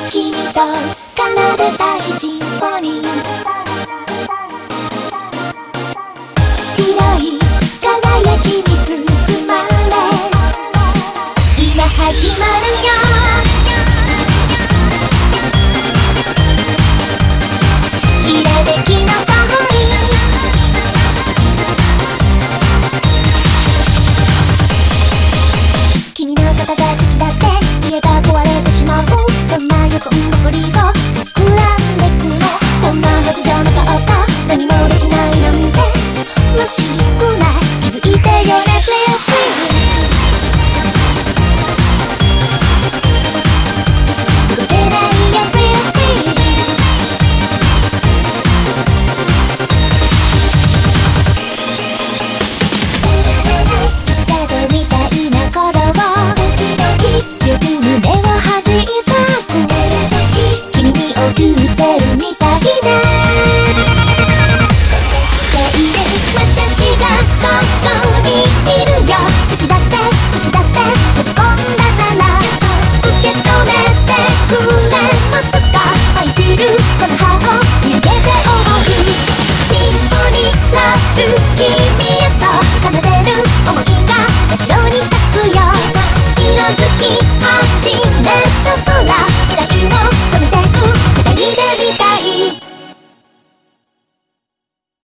君と奏でたいシンフォニー、白い輝きに包まれ今始まるよ。きらめきのソニー、君のことが好きだって言えば壊れてしまう、そんな横んばかりを膨らんでくの、こんなはずじゃなかった、何もできないなんてらしくない、気づいてよね Please please。 動けないよ Please please。 いつかとみたいな鼓動を強く胸を弾いたく、君に送ってるみたいな、私がここにいるよ、好きだって好きだって飛び込んだなら受け止めてくれますか、舞い散るこの葉を見上げて思うシンフォニーラブ